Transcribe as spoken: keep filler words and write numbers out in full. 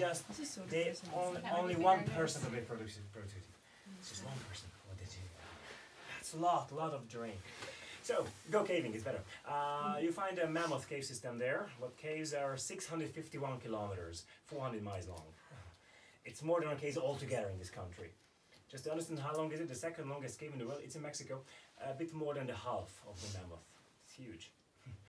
just they on, only one person of it producing productivity. It's just one person. What did you? That's a lot, a lot of terrain. So go caving is better. Uh, you find a mammoth cave system there. What caves are six hundred fifty-one kilometers, four hundred miles long. It's more than one cave altogether in this country. Just to understand how long is it, the second longest cave in the world, it's in Mexico. A bit more than the half of the mammoth. It's huge.